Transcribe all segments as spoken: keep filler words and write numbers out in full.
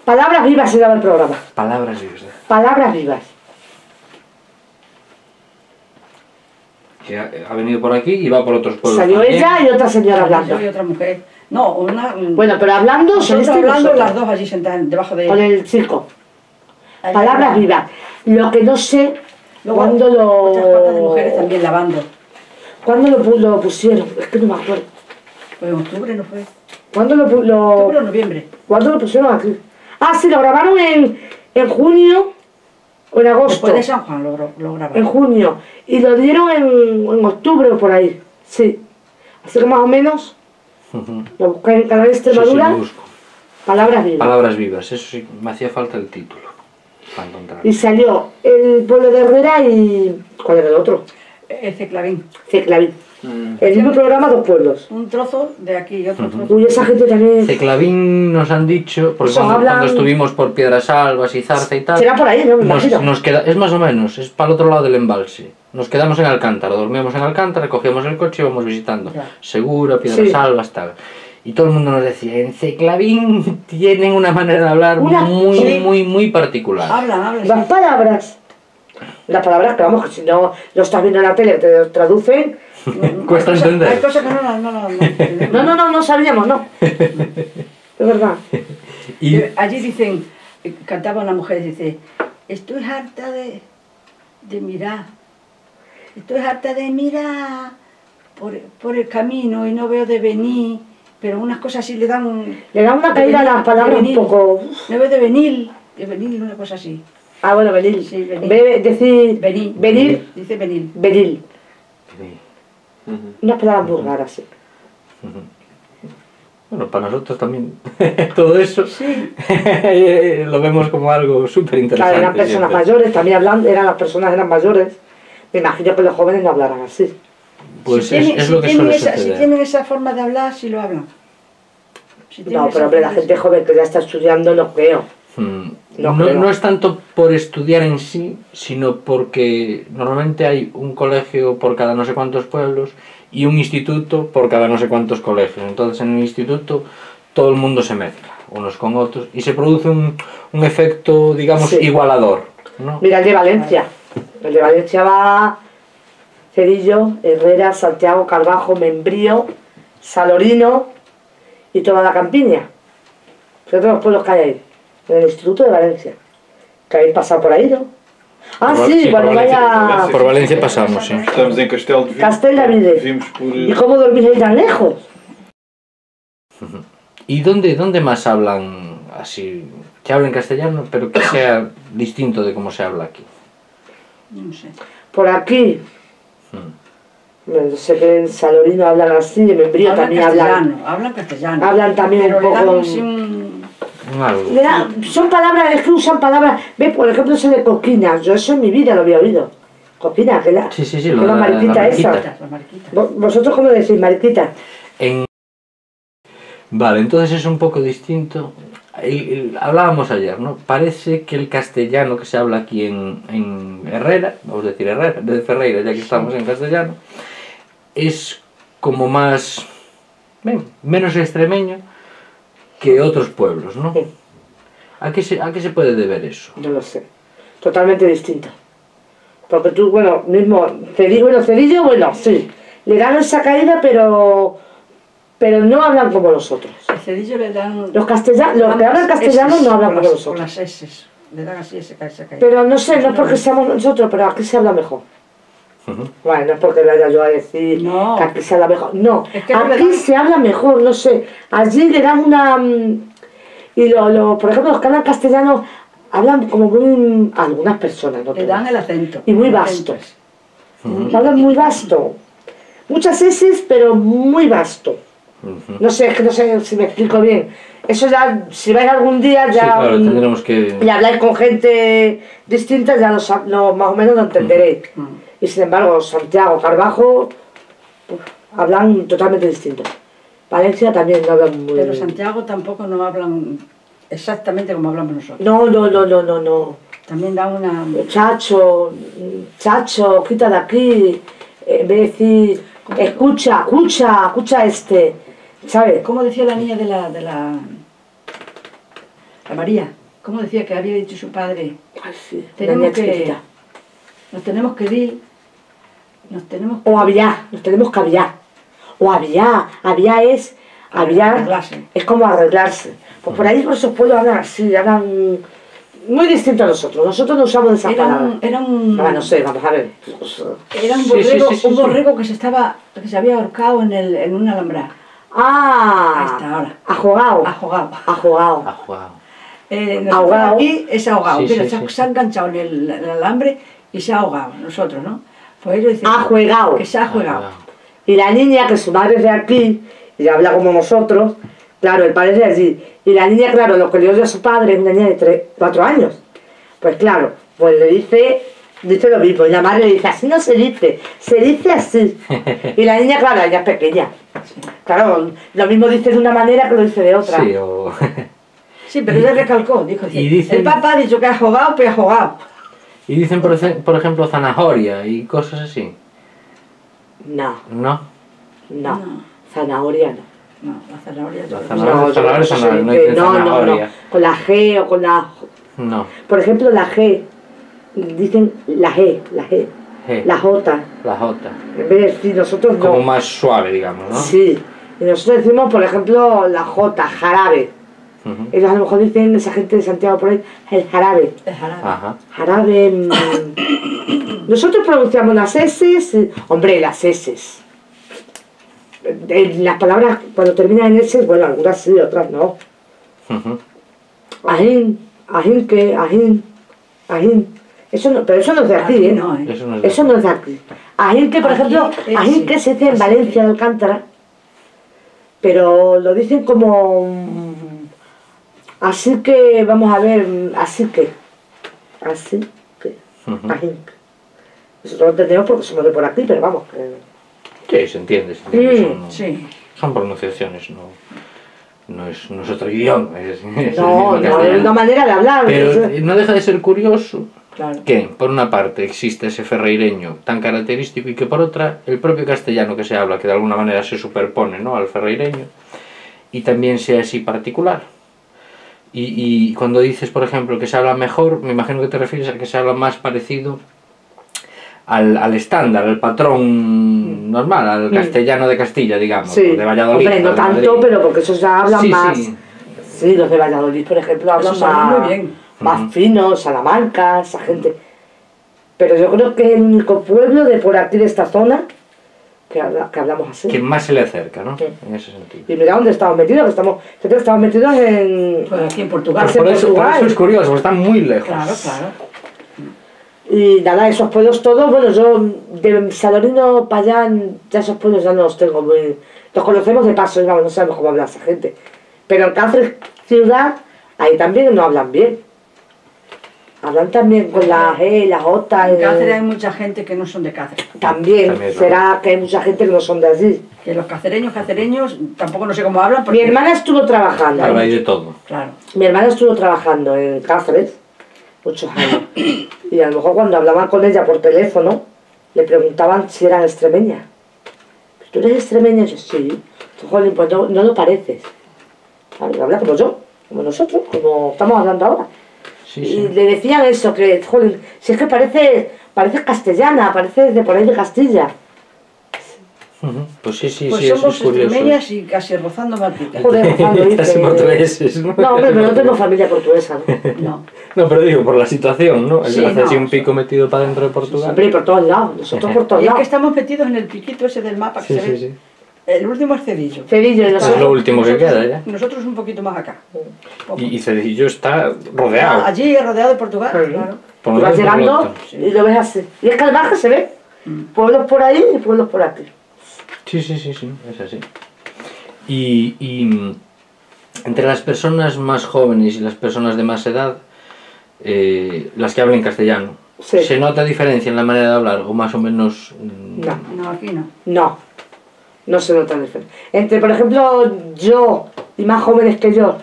Palabras vivas se llama el programa. Palabras vivas. Palabras vivas. Que ha, ha venido por aquí y va por otros pueblos. Salió también. ella y otra señora hablando. Y otra mujer. No, una... Bueno, pero hablando, nosotros sois hablando vosotros. las dos allí sentadas debajo de... Con el circo. Allí Palabras arriba. vivas. Lo que no sé, Luego, cuándo lo... otras cuantas de mujeres también lavando. ¿Cuándo lo, pu- lo pusieron? Es que no me acuerdo. Pues en octubre no fue. ¿Cuándo lo, pu- lo... Octubre o noviembre. ¿Cuándo lo pusieron aquí? Ah, sí, lo grabaron en, en junio o en agosto. Después de San Juan lo, lo En grabaron. junio. Y lo dieron en, en octubre o por ahí. Sí. Así que más o menos, Ujú. lo buscáis en Canal Sí, sí, Extremadura. lo busco. Palabras vivas. Palabras vivas, eso sí, me hacía falta el título para encontrar. Y salió el pueblo de Herrera y... ¿Cuál era el otro? Ese clavín. Ceclavín. Mm. El mismo programa, dos pueblos. Un trozo de aquí y otro trozo. Uy, esa gente también... Ceclavín nos han dicho, porque Eso cuando, hablan- cuando estuvimos por Piedras Albas y Zarza y tal, Será por ahí, ¿no? Me nos, imagino. nos queda, es más o menos, es para el otro lado del embalse. Nos quedamos en Alcántara, dormíamos en Alcántara, cogíamos el coche y íbamos visitando. Ya. Segura, Piedras Sí. Albas, tal. Y todo el mundo nos decía, en Ceclavín tienen una manera de hablar Una- muy, sí. muy, muy particular. Hablan, hablan. Las sí. palabras. Las palabras, que vamos, que si no lo estás viendo en la tele, te lo traducen. Cuesta Hay cosas- entender. Hay cosas que no, no, no, no, no. No, no, no, no sabíamos, no. Es verdad. Y Eh, Allí dicen, eh, cantaba una mujer, dice, estoy harta de, de mirar, estoy harta de mirar por, por el camino y no veo de venir, pero unas cosas así le dan un... Le da una de caída a venir, las palabras de un venir. poco... No veo de venir, de venir, una cosa así. Ah, bueno, venir. Sí, venir. En vez de decir... Venir. Venir. Dice venir. Venir. Ujú. Unas palabras muy raras, sí. Bueno, para nosotros también todo eso Sí. lo vemos como algo súper Claro, interesante. eran personas mayores, también hablando, eran las personas eran mayores. Me imagino que los jóvenes no hablarán así. Pues si es, tienen, es si lo que tienen suele esa, si suceder. tienen esa forma de hablar, sí lo hablan. Si tienen No, esa pero hombre, la forma de- gente joven que ya está estudiando, no creo. Mm, No No, creo. no es tanto por estudiar en sí, sino porque normalmente hay un colegio por cada no sé cuántos pueblos y un instituto por cada no sé cuántos colegios. Entonces en el instituto todo el mundo se mezcla, unos con otros, y se produce un, un efecto, digamos, Sí. igualador, ¿no? Mira el de Valencia. El de Valencia va Cedillo, Herrera, Santiago, Carbajo, Membrío, Salorino y toda la campiña. Son todos los pueblos que hay ahí. En el Instituto de Valencia. Que habéis pasado por ahí, ¿no? Ah, Por- sí, sí, cuando por Valencia, vaya Por Valencia pasamos, sí. Estamos em Castelo de Vimos. Castel David. Vimos por... ¿Y cómo dormís ahí tan lejos? ¿Y dónde, dónde más hablan así? Que hablen castellano, pero que sea distinto de cómo se habla aquí. No sé. Por aquí. Mm. Bueno, yo sé que en Salorino hablan así, en Membrío Hablan también hablan. castellano, hablan castellano. Hablan también pero un le dan poco- así un- Algo. Le da- son palabras, es que usan palabras. ¿Ves? Por ejemplo, eso de coquina. Yo eso en mi vida lo había oído. Coquina, que la, Sí, sí, sí, que lo la de la- mariquita la esa. mariquita. La mariquita. Vo- ¿Vosotros cómo decís, mariquita? En... Vale, entonces es un poco distinto. El- el- hablábamos ayer, ¿no? Parece que el castellano que se habla aquí en, en Herrera, vamos a decir Herrera, de Ferreira, ya que estamos en castellano, es como más, ven, menos extremeño que otros pueblos, ¿no? Sí. ¿A qué se, a qué se puede deber eso? No lo sé. Totalmente distinto. Porque tú, bueno, mismo, Cedillo, bueno, Cedillo, bueno, sí. Le dan esa caída, pero pero no hablan como los otros. El cedillo le dan... Los castellanos, los que hablan castellano no hablan como con las, los con otros. las S. Le dan así ese ese caída. Pero no sé, no es porque seamos nosotros, pero aquí se habla mejor. Ujú. Bueno, no es porque vaya yo a decir No. que aquí se habla mejor. No, Es que no le aquí dan- se habla mejor, no sé. Allí le dan una... mm, Y lo, lo, por ejemplo, los que hablan castellano hablan como muy... Algunas personas, no Le todas. dan el acento. Y muy el vasto. acento. Ujú. Hablan muy vasto. Muchas S, pero muy vasto. Ujú. No sé, es que no sé si me explico bien. Eso ya, si vais algún día, ya... Sí, claro, mm, tendremos que... y habláis con gente distinta, ya lo, sa- lo- más o menos lo entenderéis. Mm. Y sin embargo, Santiago, Carbajo, uf, hablan totalmente distinto. Valencia también no hablan muy Pero Santiago tampoco no hablan exactamente como hablamos nosotros. No, no, no, no, no, no. También dan una... Chacho, chacho, quita de aquí. En vez de decir, escucha, escucha, escucha este. ¿Sabes? ¿Cómo decía la niña de la... de la... La María, ¿cómo decía que había dicho su padre? Ay, sí, una Tenemos niña que, chiquitita. nos tenemos que ir, nos tenemos que O había, nos tenemos que aviar. O había, había es, había, Arreglarse. es como arreglarse. Pues por ahí por esos pueblos hablan así, hablan muy distinto a nosotros. Nosotros no usamos esas Era palabras. un, era un, Ah, no sé, vamos a ver. Pues, era un Sí, borrego, sí, sí, sí, un sí. borrego que se estaba, que se había ahorcado en, el, en una alambrada. ah, Ahí está, ahora. ha jugado, Ahogado. ha jugado. Ha jugado. Eh, nosotros Ahogado. aquí es ahogado. Sí, Mira, sí, se, ha- sí, se ha enganchado en el, en el alambre y se ha ahogado. Nosotros, ¿no? Pues ellos dicen Ha jugado. que se ha jugado. Y la niña, que su madre es de aquí, y habla como nosotros, claro, el padre es de allí. Y la niña, claro, lo que le oye a su padre es una niña de tres, cuatro años. Pues claro, pues le dice, dice lo mismo. Y la madre le dice, así no se dice, se dice así. Y la niña, claro, ella es pequeña. Claro, lo mismo dice de una manera que lo dice de otra. Sí, o... Sí, pero ella recalcó, dijo, dice, Y dicen- el papá ha dicho que ha jugado, pero ha jugado. y dicen, por, eje- por ejemplo, zanahoria y cosas así. No, ¿No? no, No. zanahoria no. No, la zanahoria. La yo- zanahoria. No, yo zanahoria, no sé zanahoria, no qué- dicen no, no, no, zanahoria. con la G o con la... No. Por ejemplo, la G, dicen la G, la G, G. la J. La J. En vez de decir nosotros Como no. más suave, digamos, ¿no? Sí. Y nosotros decimos, por ejemplo, la J, jarabe. Ujú. Ellos a lo mejor dicen, esa gente de Santiago por ahí, el jarabe. El jarabe. Ajá. Jarabe. mm. Nosotros pronunciamos las S, y- hombre, las S. En las palabras, cuando terminan en S, bueno, algunas sí, otras no. Ujú. Ajín, ajín que, ajín, ajín. Eso no, pero eso no es de aquí, Aquí ¿eh? no, ¿eh? Eso no es de Eso no es de aquí. Ajín que, por Aquí ejemplo, es, ajín sí. que se dice en Así Valencia que- de Alcántara, pero lo dicen como... mm, así que, vamos a ver, mm, así que, así que, Ujú. ajín. Nosotros lo entendemos porque somos de por aquí, pero vamos, que... Sí, se entiende, se entiende. Mm, Son, Sí. son pronunciaciones, no, no, es, no es otro idioma. Es, es el mismo No, no, es castellano. una manera de hablar. Pero eso- no deja de ser curioso Claro. que, por una parte, existe ese ferreireño tan característico y que, por otra, el propio castellano que se habla, que de alguna manera se superpone, ¿no?, al ferreireño, y también sea así particular. Y, y cuando dices, por ejemplo, que se habla mejor, me imagino que te refieres a que se habla más parecido al, al estándar, al patrón normal, al Mm. castellano de Castilla, digamos, Sí, o de Valladolid. hombre, no o de tanto, Madrid. pero porque esos ya hablan Sí, más. sí. Sí, los de Valladolid, por ejemplo, hablan Esos hablan más, muy bien. más Ujú. finos, Salamanca, esa gente. Pero yo creo que es el único pueblo de por aquí, de esta zona, que, habla- que hablamos así. Que más se le acerca, ¿no? Sí. En ese sentido. Y mira dónde estamos metidos, que estamos, fíjate que estamos metidos en... Pues aquí en Portugal. Pues Por en eso, por Portugal. eso es curioso, porque están muy lejos. Claro, claro. Y nada, esos pueblos todos, bueno, yo de Salorino para allá, ya esos pueblos ya no los tengo muy... Los conocemos de paso, y vamos, no sabemos cómo habla esa gente. Pero en Cáceres ciudad, ahí también no hablan bien. Hablan también con la G, la J... En el- Cáceres hay mucha gente que no son de Cáceres. También, También es será que hay mucha gente que no son de allí. Que los cacereños, cacereños, tampoco no sé cómo hablan. Porque, Mi hermana estuvo trabajando, Claro, hay de todo. Claro. mi hermana estuvo trabajando en Cáceres muchos años. Y a lo mejor cuando hablaban con ella por teléfono, le preguntaban si era extremeña. ¿Tú eres extremeña? Y yo, sí. Yo, jolín, pues no, no lo pareces. ¿Sabes? Habla como yo, como nosotros, como estamos hablando ahora. Sí, Y sí. le decían eso, que, jolín, si es que parece, pareces castellana, pareces de por ahí de Castilla. Ujú. Pues sí, sí, Pues sí, eso somos es curioso. extremeñas y casi rozando Martica. Joder, Gonzalo, dice. Casi portugueses, ¿no? No, hombre, pero no tengo familia portuguesa, ¿no? No. No, pero digo, por la situación, ¿no? El Sí, hace así no, un pico metido para dentro de Portugal. Hombre, por todos lados, nosotros por todos Y es que lados. estamos metidos en el piquito ese del mapa que Sí, se sí, ve. sí. El último es Cedillo. Cedillo, y Es lo nosotros. último que Nosotros- queda ya. Nosotros un poquito más acá. Poco. Y, y Cedillo está rodeado. Allí rodeado de Portugal, Sí. claro. Por Tú un vas lado y por el llegando otro. y lo ves así. Y es que al margen se ve. Mm. Pueblos por ahí y pueblos por aquí. Sí, sí, sí, sí, es así. Y, y mm, entre las personas más jóvenes y las personas de más edad, eh, las que hablan castellano, Sí. ¿se nota diferencia en la manera de hablar o más o menos? mm, No, No, aquí no. no. No se nota diferencia. Entre, por ejemplo, yo y más jóvenes que yo.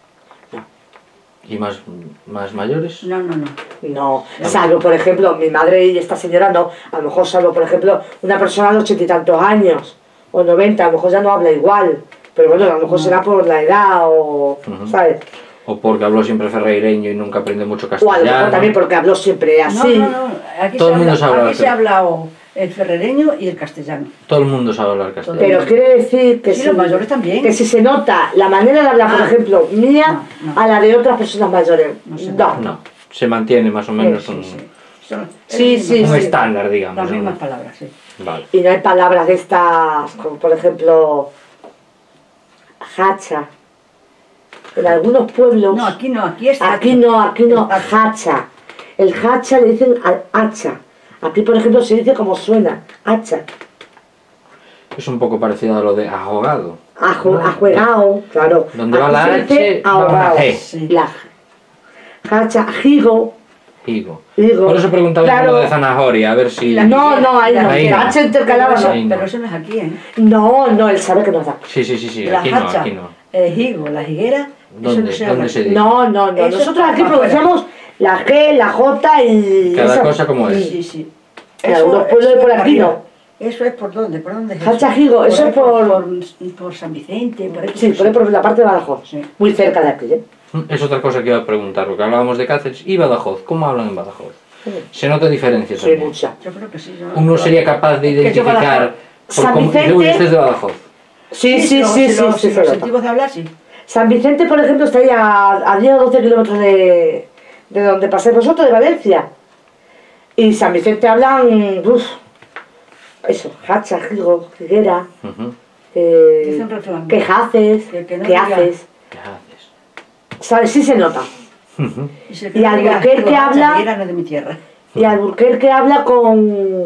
¿Y más, más mayores? No, no, no. No, salvo por ejemplo, mi madre y esta señora no, a lo mejor salvo por ejemplo una persona de ochenta y tantos años o noventa, a lo mejor ya no habla igual, pero bueno, a lo mejor será por la edad o, Ujú. ¿sabes? O porque habló siempre ferreireño y nunca aprendió mucho O a lo mejor castellano. también porque habló siempre así. No, no, no, aquí, Todo se, el mundo habla, sabe hablar aquí se ha hablado el ferrereño y el castellano. Todo el mundo sabe hablar castellano. Pero quiere decir que, Sí, si, los mayores también. que si se nota la manera de hablar, por Ah. ejemplo, mía No, no. a la de otras personas mayores. No se No. nota. No, se mantiene más o menos Sí, un, sí. Son Sí, las sí, mismas un sí. estándar, digamos. Las ¿no? mismas palabras, sí. Vale. Y no hay palabras de estas, como por ejemplo, hacha. En algunos pueblos. No, aquí no, aquí es Aquí hacha. no, aquí no, Es hacha. hacha. El hacha le dicen al hacha. Aquí, por ejemplo, se dice como suena, hacha. Es un poco parecido a lo de ahogado. Ajo, ajuegao, claro. Donde va la Aquí se dice H, va una ahogao. G. Sí. La hacha, higo, Higo. higo. Por eso preguntaba Claro. lo de zanahoria, a ver si... La- No, no, ahí no. Ahí no. Hacha Pero intercalada eso, no. Ahí no. pero eso no es aquí, ¿eh? No, no, él sabe que nos da. Sí, sí, sí, sí, La aquí no, hacha, aquí no. el higo, la higuera, eso ¿Dónde? no se ¿Dónde habla. se dice? No, no, no. Eso Nosotros es aquí para afuera. pronunciamos la G, la J y... Cada esa- cosa como es. Sí, sí. En algunos pueblos de por es aquí arriba. no. Eso es por dónde, por dónde es Hacha, eso? higo, eso ahí es por- por, por San Vicente, por ahí. Sí, por ahí por la parte de Badajoz. Sí. Muy cerca de aquí, ¿eh? Es otra cosa que iba a preguntar, porque hablábamos de Cáceres y Badajoz. ¿Cómo hablan en Badajoz? Se nota diferencia Sí, también. mucha. Yo creo que sí. yo- Uno sería capaz de Que yo identificar Badajoz- por San cómo dice, Vicente- uy, este es de Badajoz. Sí, sí, los- sí, sí, los- sí, los se nota. sentimos de hablar, sí. San Vicente, por ejemplo, está ahí a, a diez o doce kilómetros de, de donde pasáis vosotros, de Valencia. Y San Vicente hablan, uff, eso, hacha, higo, higuera, Ujú. eh, Dice un refrán. ¿qué haces? Que- que no ¿Qué diga- haces? ¿Qué haces? ¿Sabes? Sí se nota. Ujú. Y, se Y Albuquerque diga, habla- "La higuera no es de mi tierra". Y Albuquerque habla con...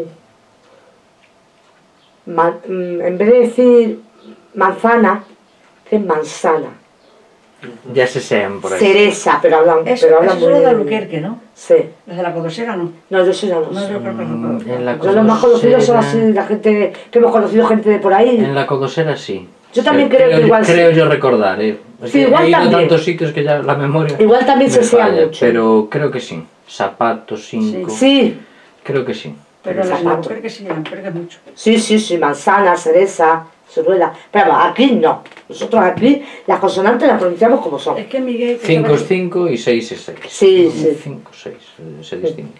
man- mm, en vez de decir manzana, dice manzana. Ya se sean por ahí. Cereza, pero hablan, Eso, pero hablan eso es lo muy... de Albuquerque, ¿no? Sí. Los de la Codosera, ¿no? No, yo soy ya no No, sé. yo creo que no. Mm, en la Yo los más conocidos son Codosera- así, la gente que hemos conocido gente de por ahí. En la Codosera sí. Yo Sí, también creo que yo- igual sí. Creo yo recordar, ¿eh? Es Sí, que igual he ido a también. tantos sitios que ya la memoria Igual también me se sea falla, mucho. pero creo que sí. Zapatos, cinco. Sí, Creo que sí. Pero en Zapato. Albuquerque sí, en Albuquerque mucho. sí, sí, sí, manzana, cereza, ciruela. Pero vamos, aquí no. Nosotros aquí las consonantes las pronunciamos como son. Es que Miguel... que cinco estaba es cinco y seis es seis. Sí, sí. cinco, seis, eh, se distingue.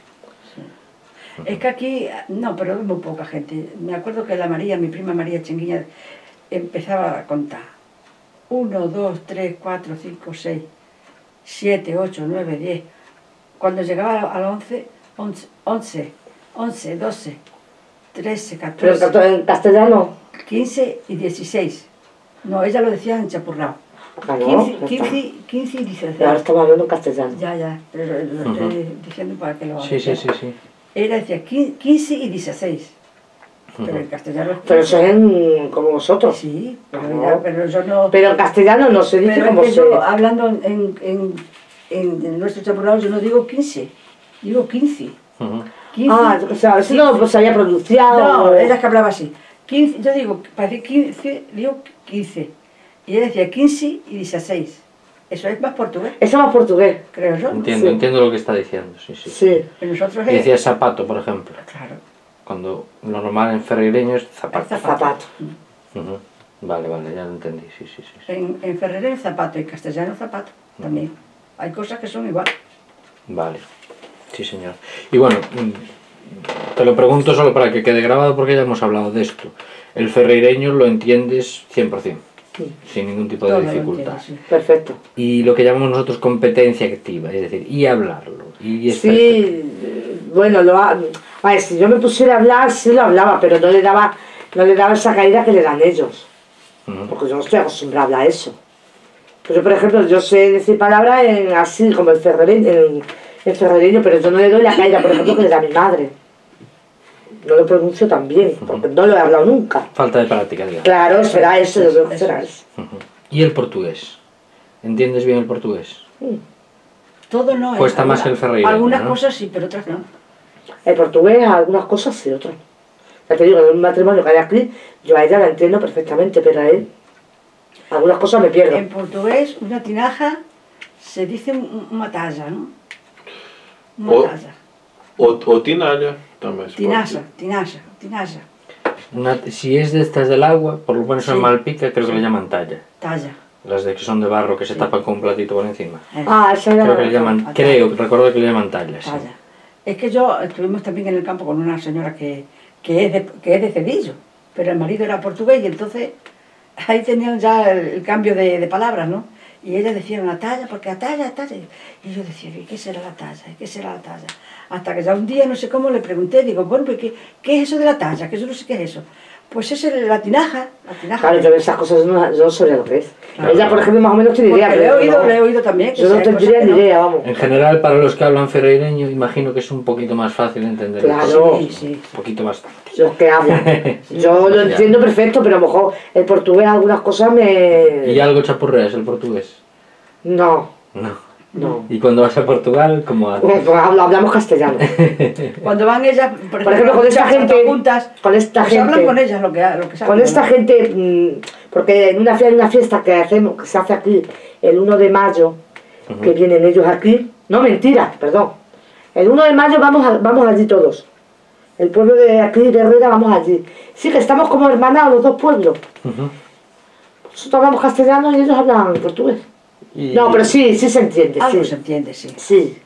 Es que aquí, no, pero es muy poca gente. Me acuerdo que la María, mi prima María Chenguiña, empezaba a contar. Uno, dos, tres, cuatro, cinco, seis, siete, ocho, nueve, diez. Cuando llegaba al once, once, once, once, doce, trece, Pero en catorce, cato- en castellano, quince y dieciséis. No, ella lo decía en chapurrao. claro, quince, ya está. quince, quince y Pero ahora dieciséis. estamos hablando en castellano. Ya, ya, pero lo estoy diciendo para que lo Sí, sí, sí, sí. Ella decía quince y dieciséis. Pero en castellano es Pero eso es en- como vosotros. Sí, pero, Claro. ya- pero yo no... Pero en castellano no se dice pero como es que se... yo, hablando en, en, en, en nuestro chapurrao, yo no digo quince, digo quince. Ujú. quince Ah, o sea, eso no pues, se había pronunciado. no, ella es que hablaba así. quince, yo digo, para decir quince, digo quince. Y ella decía quince y dieciséis. Eso es más portugués, Eso es más portugués. creo yo. Entiendo, Sí. entiendo lo que está diciendo, sí, sí. Sí. Y nosotros Y es... decía zapato, por ejemplo. Claro, Cuando lo normal en ferreireño es es zapato. zapato. Zapato. Ujú. Vale, vale, ya lo entendí, sí, sí, sí. sí. En, en ferrero es zapato, en castellano zapato también. Hay cosas que son igual. Vale, sí señor. Y bueno, mm, te lo pregunto solo para que quede grabado porque ya hemos hablado de esto. El ferreireño lo entiendes cien por cien, Sí. sin ningún tipo de Todo lo dificultad. entiendo, sí. Perfecto. Y lo que llamamos nosotros competencia activa, es decir, y hablarlo. Y estar- Sí, bueno, lo ha... a ver, si yo me pusiera a hablar, sí lo hablaba, pero no le daba, no le daba esa caída que le dan ellos. Ujú. Porque yo no estoy acostumbrada a hablar eso. Pues yo, por ejemplo, yo sé decir palabras en, así, como el ferrereño, en, en ferrereño, pero yo no le doy la caída, por ejemplo, que le da mi madre. No lo pronuncio tan bien, porque no lo he hablado nunca. Falta de práctica, digamos. Claro, será eso, yo creo que será eso. Ujú. ¿Y el portugués? ¿Entiendes bien el portugués? Todo no. Cuesta eh, más que el ferreireño, Algunas ¿no? cosas sí, pero otras no. El portugués, algunas cosas sí, otras no. Ya te digo, en un matrimonio que hay aquí, yo a ella la entiendo perfectamente, pero a él, algunas cosas me pierdo. En portugués, una tinaja se dice un- una talla, ¿no? Una O- talla. O, o tinalla también. se Tinaja, puede tinaja, tinaja, Una- si es de estas del agua, por lo menos en Sí. Malpica, creo que le llaman talla. talla. Las de que son de barro que se Sí. tapan con un platito por encima. Eh, Ah, esa era Creo que la le llaman, Talla. creo, recuerdo que le llaman tallas. sí. talla. Es que yo estuvimos también en el campo con una señora que, que, es, de, que es de Cedillo, pero el marido era portugués y entonces ahí tenían ya el, el cambio de, de palabras, ¿no? Y ella decía una talla, porque la talla, la talla. Y yo decía, ¿y qué será la talla? ¿Y qué será la talla? Hasta que ya un día, no sé cómo, le pregunté, digo, bueno, pues, ¿qué, qué es eso de la talla? Que yo no sé qué es eso. Pues es el- la tinaja, la tinaja. Claro, yo esas cosas no, yo no sabía lo que es. Claro. Ella, por ejemplo, más o menos tiene idea. Porque le he pero oído, no. le he oído también. Que Yo no sí, hay tendría cosas ni que no. idea, vamos. En general, para los que hablan ferreireño, imagino que es un poquito más fácil de entender. Claro. Sí, sí. Un poquito bastante. Yo que hablo. Yo lo Ya. entiendo perfecto, pero a lo mejor el portugués algunas cosas me... ¿Y algo chapurreas el portugués? No, No. no. ¿Y cuando vas a Portugal, cómo haces? Pues hablo- hablamos castellano. Cuando van ellas, por ejemplo, Por ejemplo, con esta muchas gente, juntas, con esta pues hablan gente, con ellas lo que, lo que saben. con esta ¿no? gente, mm, porque en una, fie- en una fiesta que hacemos, que se hace aquí el uno de mayo, que Ujú. vienen ellos aquí, no, mentira, perdón, el uno de mayo vamos, a- vamos allí todos, el pueblo de aquí de Herrera vamos allí, sí que estamos como hermanados los dos pueblos, Ujú. nosotros hablamos castellano y ellos hablan portugués, Y- no, pero sí, sí se entiende, Algo sí, se entiende, sí. sí,